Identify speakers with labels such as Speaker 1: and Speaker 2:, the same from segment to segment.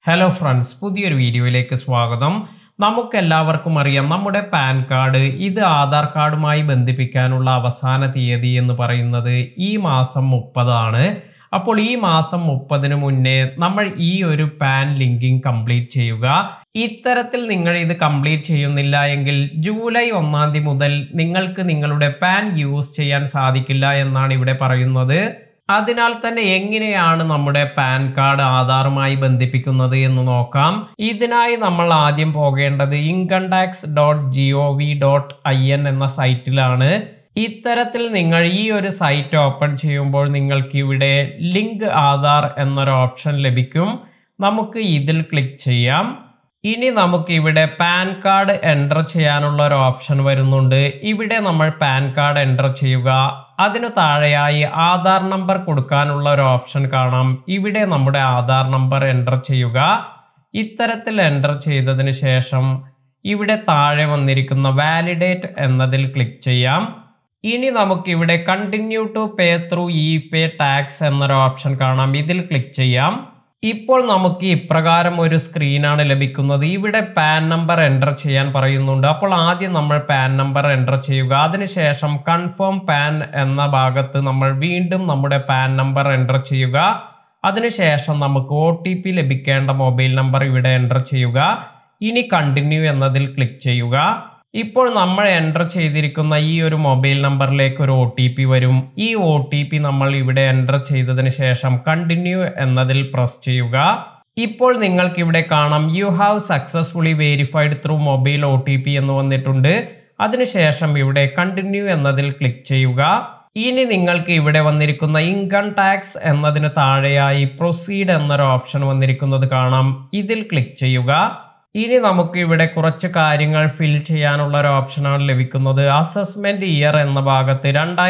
Speaker 1: Hello friends, പുതിയൊരു വീഡിയോയിലേക്ക് സ്വാഗതം. നമുക്കെല്ലാവർക്കും അറിയാം നമ്മുടെ പാൻ കാർഡ് ഇത് ആധാർ കാർഡുമായി ബന്ധിപ്പിക്കാനുള്ള അവസാന തീയതി എന്ന് പറയുന്നത് ഈ മാസം 30 ആണ്. അപ്പോൾ ഈ മാസം 30ന് മുന്നേ നമ്മൾ ഈ ഒരു പാൻ ലിങ്കിങ് കംപ്ലീറ്റ് ചെയ്യുക. ഇത്തരത്തിൽ നിങ്ങൾ ഇത് കംപ്ലീറ്റ് ചെയ്യുന്നില്ല എങ്കിൽ ജൂലൈ 1 തീയതി മുതൽ നിങ്ങൾക്ക് നിങ്ങളുടെ പാൻ യൂസ് ചെയ്യാൻ സാധിക്കില്ല എന്നാണ് ഇവിടെ പറയുന്നത്. അതിനാൽ തന്നെ എങ്ങനെയാണ് നമ്മുടെ പാൻ കാർഡ് ആധാറുമായി ബന്ധിപ്പിക്കുന്നത് എന്ന് നോക്കാം. ഇതിനായി നമ്മൾ ആദ്യം പോകേണ്ടത് incometax.gov.in എന്ന സൈറ്റിലാണ്. ഇത്തരത്തിൽ നിങ്ങൾ ഈ ഒരു സൈറ്റ് ഓപ്പൺ ചെയ്യുമ്പോൾ നിങ്ങൾക്ക് ഇവിടെ ലിങ്ക് ആധാർ എന്നൊരു ഓപ്ഷൻ ലഭിക്കും. നമുക്ക് ഇതിൽ ക്ലിക്ക് ചെയ്യാം. ഇനി നമുക്ക് ഇവിടെ പാൻ കാർഡ് എൻ്റർ ചെയ്യാനുള്ള ഒരു ഓപ്ഷൻ വരുന്നുണ്ട്. ഇവിടെ നമ്മൾ പാൻ കാർഡ് എൻ്റർ ചെയ്യുക. അതിനു താഴെയായി ആധാർ നമ്പർ കൊടുക്കാനുള്ള ഒരു ഓപ്ഷൻ കാണാം. ഇവിടെ നമ്മുടെ ആധാർ നമ്പർ എൻ്റർ ചെയ്യുക. ഇത്തരത്തിൽ എൻ്റർ ചെയ്തതിന് ശേഷം ഇവിടെ താഴെ വന്നിരിക്കുന്ന വാലിഡേറ്റ് എന്നതിൽ ക്ലിക്ക് ചെയ്യാം. ഇനി നമുക്കിവിടെ continue to pay through e pay tax എന്നൊരു ഓപ്ഷൻ കാണാം. ഇതിൽ ക്ലിക്ക് ചെയ്യാം. ഇപ്പോൾ നമുക്ക് ഇപ്രകാരം ഒരു സ്ക്രീനാണ് ലഭിക്കുന്നത്. ഇവിടെ പാൻ നമ്പർ എൻ്റർ ചെയ്യാൻ പറയുന്നുണ്ട്. അപ്പോൾ ആദ്യം നമ്മൾ പാൻ നമ്പർ എൻ്റർ ചെയ്യുക. അതിനുശേഷം കൺഫേം പാൻ എന്ന ഭാഗത്ത് നമ്മൾ വീണ്ടും നമ്മുടെ പാൻ നമ്പർ എൻ്റർ ചെയ്യുക. അതിനുശേഷം നമുക്ക് OTP ലഭിക്കേണ്ട മൊബൈൽ നമ്പർ ഇവിടെ എൻ്റർ ചെയ്യുക. ഇനി കണ്ടിന്യൂ എന്നതിൽ ക്ലിക്ക് ചെയ്യുക. ഇപ്പോൾ നമ്മൾ എൻ്റർ ചെയ്തിരിക്കുന്ന ഈ ഒരു മൊബൈൽ നമ്പറിലേക്ക് ഒരു OTP വരും. ഈ OTP നമ്മൾ ഇവിടെ എൻ്റർ ചെയ്തതിന് ശേഷം കണ്ടിന്യൂ എന്നതിൽ പ്രസ് ചെയ്യുക. ഇപ്പോൾ നിങ്ങൾക്ക് ഇവിടെ കാണാം you have successfully verified through mobile OTP എന്ന് വന്നിട്ടുണ്ട്. അതിനുശേഷം ഇവിടെ കണ്ടിന്യൂ എന്നതിൽ ക്ലിക്ക് ചെയ്യുക. ഇനി നിങ്ങൾക്ക് ഇവിടെ വന്നിരിക്കുന്ന ഇൻകം ടാക്സ് എന്നതിന് താഴെയായി പ്രൊസീഡ് എന്നൊരു ഓപ്ഷൻ വന്നിരിക്കുന്നത് കാണാം. ഇതിൽ ക്ലിക്ക് ചെയ്യുക. ഇനി നമുക്ക് ഇവിടെ കുറച്ച് കാര്യങ്ങൾ ഫിൽ ചെയ്യാനുള്ള ഒരു ഓപ്ഷനാണ് ലഭിക്കുന്നത്. അസസ്മെന്റ് ഇയർ എന്ന ഭാഗത്ത്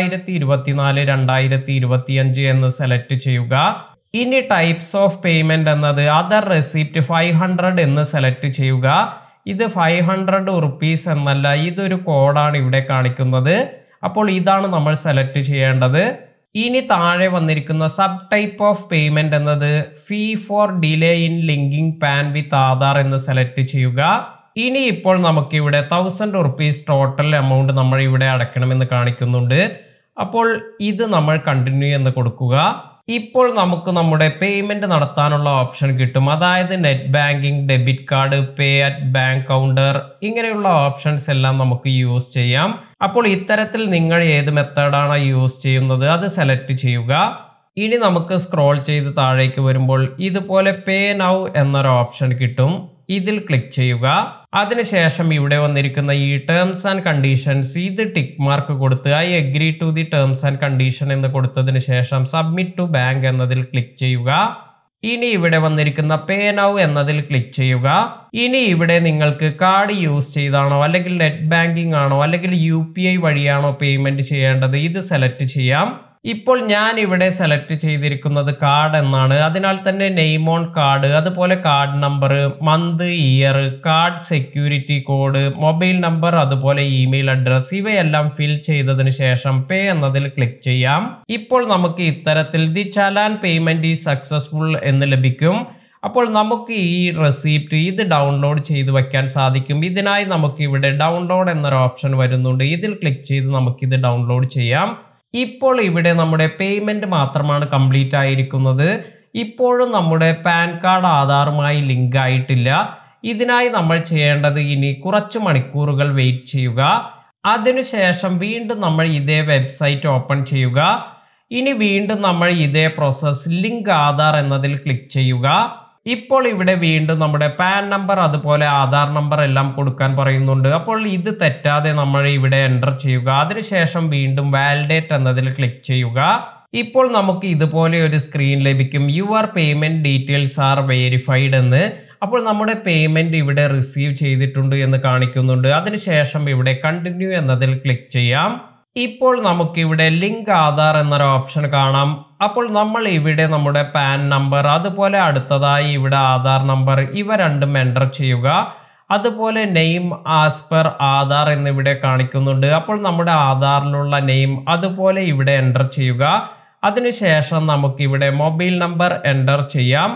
Speaker 1: 2024-2025 എന്ന് സെലക്ട് ചെയ്യുക. ഇനി ടൈപ്സ് ഓഫ് പേയ്മെന്റ് എന്നത് അതർ റെസിപ്റ്റ് 500 എന്ന് സെലക്ട് ചെയ്യുക. ഇത് 500 റുപ്പീസ് എന്നല്ല, ഇതൊരു കോഡാണ് ഇവിടെ കാണിക്കുന്നത്. അപ്പോൾ ഇതാണ് നമ്മൾ സെലക്ട് ചെയ്യേണ്ടത്. ഇനി താഴെ വന്നിരിക്കുന്ന സബ് ടൈപ്പ് ഓഫ് പേയ്മെന്റ് എന്നത് fee for delay in linking PAN with Aadhaar എന്ന് സെലക്ട് ചെയ്യുക. ഇനി ഇപ്പോൾ നമുക്ക് ഇവിടെ 1000 റുപ്പീസ് ടോട്ടൽ എമൗണ്ട് നമ്മൾ ഇവിടെ അടയ്ക്കണമെന്ന് കാണിക്കുന്നുണ്ട്. അപ്പോൾ ഇത് നമ്മൾ കണ്ടിന്യൂ എന്ന് കൊടുക്കുക. ഇപ്പോൾ നമുക്ക് നമ്മുടെ പേയ്മെന്റ് നടത്താനുള്ള ഓപ്ഷൻ കിട്ടും. അതായത് net banking, debit card, pay at bank counter, ഇങ്ങനെയുള്ള ഓപ്ഷൻസ് എല്ലാം നമുക്ക് യൂസ് ചെയ്യാം. അപ്പോൾ ഇത്തരത്തിൽ നിങ്ങൾ ഏത് മെത്തേഡാണ് യൂസ് ചെയ്യുന്നത് അത് സെലക്ട് ചെയ്യുക. ഇനി നമുക്ക് സ്ക്രോൾ ചെയ്ത് താഴേക്ക് വരുമ്പോൾ ഇതുപോലെ പേ നൗ എന്നൊരു ഓപ്ഷൻ കിട്ടും. ഇതിൽ ക്ലിക്ക് ചെയ്യുക. അതിനുശേഷം ഇവിടെ വന്നിരിക്കുന്ന ഈ ടേംസ് ആൻഡ് കണ്ടീഷൻസ് ഇത് ടിക്ക് മാർക്ക് കൊടുത്ത് I agree to the terms and condition എന്ന് കൊടുത്തതിന് ശേഷം സബ്മിറ്റ് ടു ബാങ്ക് എന്നതിൽ ക്ലിക്ക് ചെയ്യുക. ഇനി ഇവിടെ വന്നിരിക്കുന്ന പേ നൗ എന്നതിൽ ക്ലിക്ക് ചെയ്യുക. ഇനി ഇവിടെ നിങ്ങൾക്ക് കാർഡ് യൂസ് ചെയ്താണോ അല്ലെങ്കിൽ നെറ്റ് ബാങ്കിങ് ആണോ അല്ലെങ്കിൽ UPI വഴിയാണോ പേയ്മെന്റ് ചെയ്യേണ്ടത് ഇത് സെലക്ട് ചെയ്യാം. ഇപ്പോൾ ഞാൻ ഇവിടെ സെലക്ട് ചെയ്തിരിക്കുന്നത് കാർഡ് എന്നാണ്. അതിനാൽ തന്നെ നെയിം ഓൺ കാർഡ്, അതുപോലെ card number, month, year, card security code, mobile number, അതുപോലെ ഇമെയിൽ അഡ്രസ് ഇവയെല്ലാം ഫിൽ ചെയ്തതിന് ശേഷം പേ എന്നതിൽ ക്ലിക്ക് ചെയ്യാം. ഇപ്പോൾ നമുക്ക് ഇത്തരത്തിൽ the challan payment is successful എന്ന് ലഭിക്കും. അപ്പോൾ നമുക്ക് ഈ റെസിപ്റ്റ് ഇത് ഡൗൺലോഡ് ചെയ്ത് വെക്കാൻ സാധിക്കും. ഇതിനായി നമുക്ക് ഇവിടെ ഡൗൺലോഡ് എന്നൊരു ഓപ്ഷൻ വരുന്നുണ്ട്. ഇതിൽ ക്ലിക്ക് ചെയ്ത് നമുക്കിത് ഡൗൺലോഡ് ചെയ്യാം. ഇപ്പോൾ ഇവിടെ നമ്മുടെ പേയ്മെന്റ് മാത്രമാണ് കംപ്ലീറ്റ് ആയിരിക്കുന്നത്. ഇപ്പോഴും നമ്മുടെ പാൻ കാർഡ് ആധാറുമായി ലിങ്ക് ആയിട്ടില്ല. ഇതിനായി നമ്മൾ ചെയ്യേണ്ടത് ഇനി കുറച്ച് മണിക്കൂറുകൾ വെയിറ്റ് ചെയ്യുക. അതിനുശേഷം വീണ്ടും നമ്മൾ ഇതേ വെബ്സൈറ്റ് ഓപ്പൺ ചെയ്യുക. ഇനി വീണ്ടും നമ്മൾ ഇതേ പ്രോസസ് ലിങ്ക് ആധാർ എന്നതിൽ ക്ലിക്ക് ചെയ്യുക. ഇപ്പോൾ ഇവിടെ വീണ്ടും നമ്മുടെ പാൻ നമ്പർ അതുപോലെ ആധാർ നമ്പർ എല്ലാം കൊടുക്കാൻ പറയുന്നുണ്ട്. അപ്പോൾ ഇത് തെറ്റാതെ നമ്മൾ ഇവിടെ എൻ്റർ ചെയ്യുക. അതിനുശേഷം വീണ്ടും വാലിഡേറ്റ് എന്നതിൽ ക്ലിക്ക് ചെയ്യുക. ഇപ്പോൾ നമുക്ക് ഇതുപോലെ ഒരു സ്ക്രീൻ ലഭിക്കും. Your payment details are verified എന്ന്. അപ്പോൾ നമ്മുടെ പേയ്മെന്റ് ഇവിടെ റിസീവ് ചെയ്തിട്ടുണ്ട് എന്ന് കാണിക്കുന്നുണ്ട്. അതിനുശേഷം ഇവിടെ കണ്ടിന്യൂ എന്നതിൽ ക്ലിക്ക് ചെയ്യാം. ഇപ്പോൾ നമുക്കിവിടെ ലിങ്ക് ആധാർ എന്നൊരു ഓപ്ഷൻ കാണാം. അപ്പോൾ നമ്മൾ ഇവിടെ നമ്മുടെ പാൻ നമ്പർ അതുപോലെ അടുത്തതായി ഇവിടെ ആധാർ നമ്പർ ഇവ രണ്ടും എൻ്റർ ചെയ്യുക. അതുപോലെ നെയിം ആസ് പെർ ആധാർ എന്നിവിടെ കാണിക്കുന്നുണ്ട്. അപ്പോൾ നമ്മുടെ ആധാറിലുള്ള നെയിം അതുപോലെ ഇവിടെ എൻ്റർ ചെയ്യുക. അതിനുശേഷം നമുക്കിവിടെ മൊബൈൽ നമ്പർ എൻ്റർ ചെയ്യാം.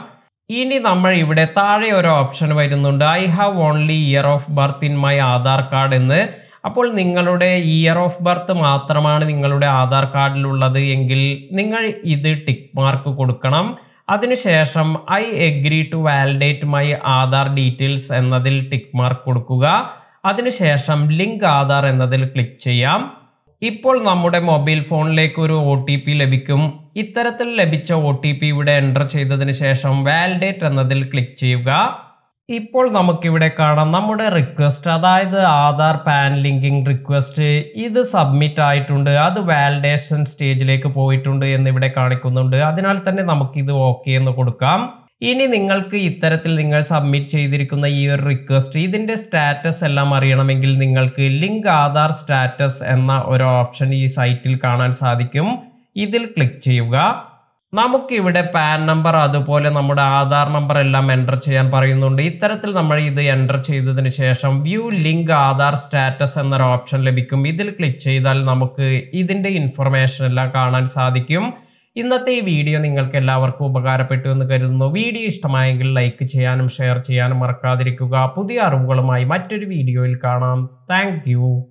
Speaker 1: ഇനി നമ്മൾ ഇവിടെ താഴെ ഒരു ഓപ്ഷൻ വരുന്നുണ്ട്, I have only year of birth in my Aadhaar card എന്ന്. അപ്പോൾ നിങ്ങളുടെ ഇയർ ഓഫ് ബർത്ത് മാത്രമാണ് നിങ്ങളുടെ ആധാർ കാർഡിലുള്ളത് എങ്കിൽ നിങ്ങൾ ഇത് ടിക്ക് മാർക്ക് കൊടുക്കണം. അതിനുശേഷം I agree to validate my Aadhaar details എന്നതിൽ ടിക്ക് മാർക്ക് കൊടുക്കുക. അതിനുശേഷം ലിങ്ക് ആധാർ എന്നതിൽ ക്ലിക്ക് ചെയ്യാം. ഇപ്പോൾ നമ്മുടെ മൊബൈൽ ഫോണിലേക്ക് ഒരു OTP ലഭിക്കും. ഇത്തരത്തിൽ ലഭിച്ച OTP ഇവിടെ എൻ്റർ ചെയ്തതിന് ശേഷം വാലിഡേറ്റ് എന്നതിൽ ക്ലിക്ക് ചെയ്യുക. ഇപ്പോൾ നമുക്കിവിടെ കാണാം നമ്മുടെ റിക്വസ്റ്റ്, അതായത് ആധാർ പാൻ ലിങ്കിങ് റിക്വസ്റ്റ്, ഇത് സബ്മിറ്റ് ആയിട്ടുണ്ട്, അത് വാലിഡേഷൻ സ്റ്റേജിലേക്ക് പോയിട്ടുണ്ട് എന്നിവിടെ കാണിക്കുന്നുണ്ട്. അതിനാൽ തന്നെ നമുക്കിത് ഓക്കെ എന്ന് കൊടുക്കാം. ഇനി നിങ്ങൾക്ക് ഇത്തരത്തിൽ നിങ്ങൾ സബ്മിറ്റ് ചെയ്തിരിക്കുന്ന ഈ ഒരു റിക്വസ്റ്റ് ഇതിൻ്റെ സ്റ്റാറ്റസ് എല്ലാം അറിയണമെങ്കിൽ നിങ്ങൾക്ക് ലിങ്ക് ആധാർ സ്റ്റാറ്റസ് എന്ന ഒരു ഓപ്ഷൻ ഈ സൈറ്റിൽ കാണാൻ സാധിക്കും. ഇതിൽ ക്ലിക്ക് ചെയ്യുക. നമുക്കിവിടെ പാൻ നമ്പർ അതുപോലെ നമ്മുടെ ആധാർ നമ്പർ എല്ലാം എൻ്റർ ചെയ്യാൻ പറയുന്നുണ്ട്. ഇത്തരത്തിൽ നമ്മൾ ഇത് എൻ്റർ ചെയ്തതിന് ശേഷം വ്യൂ ലിങ്ക് ആധാർ സ്റ്റാറ്റസ് എന്നൊരു ഓപ്ഷൻ ലഭിക്കും. ഇതിൽ ക്ലിക്ക് ചെയ്താൽ നമുക്ക് ഇതിൻ്റെ ഇൻഫർമേഷൻ എല്ലാം കാണാൻ സാധിക്കും. ഇന്നത്തെ ഈ വീഡിയോ നിങ്ങൾക്ക് എല്ലാവർക്കും ഉപകാരപ്പെട്ടു എന്ന് കരുതുന്നു. വീഡിയോ ഇഷ്ടമായെങ്കിൽ ലൈക്ക് ചെയ്യാനും ഷെയർ ചെയ്യാനും മറക്കാതിരിക്കുക. പുതിയ അറിവുകളുമായി മറ്റൊരു വീഡിയോയിൽ കാണാം. Thank U.